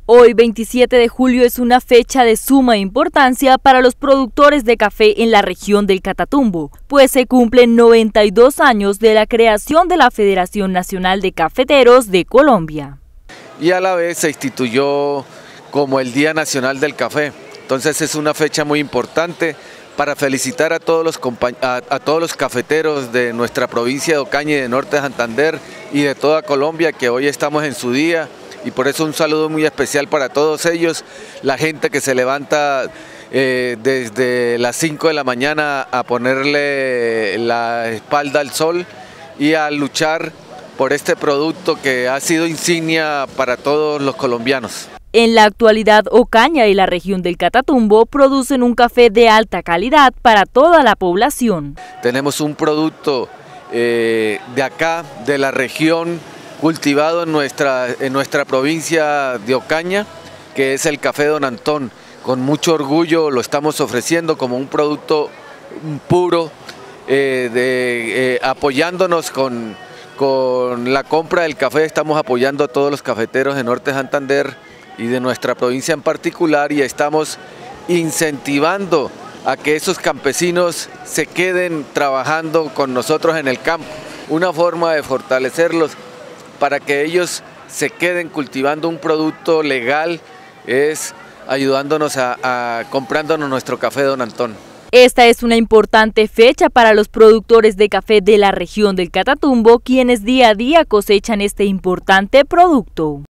Hoy, 27 de julio, es una fecha de suma importancia para los productores de café en la región del Catatumbo, pues se cumplen 92 años de la creación de la Federación Nacional de Cafeteros de Colombia. Y a la vez se instituyó como el Día Nacional del Café. Entonces es una fecha muy importante para felicitar a todos los cafeteros de nuestra provincia de Ocaña y de Norte de Santander y de toda Colombia, que hoy estamos en su día. Y por eso un saludo muy especial para todos ellos, la gente que se levanta desde las 5 de la mañana a ponerle la espalda al sol y a luchar por este producto que ha sido insignia para todos los colombianos. En la actualidad, Ocaña y la región del Catatumbo producen un café de alta calidad para toda la población. Tenemos un producto de acá, de la región, cultivado en nuestra provincia de Ocaña, que es el café Don Antón. Con mucho orgullo lo estamos ofreciendo como un producto puro, apoyándonos con la compra del café. Estamos apoyando a todos los cafeteros de Norte de Santander y de nuestra provincia en particular, y estamos incentivando a que esos campesinos se queden trabajando con nosotros en el campo. Una forma de fortalecerlos para que ellos se queden cultivando un producto legal es ayudándonos comprándonos nuestro café Don Antón. Esta es una importante fecha para los productores de café de la región del Catatumbo, quienes día a día cosechan este importante producto.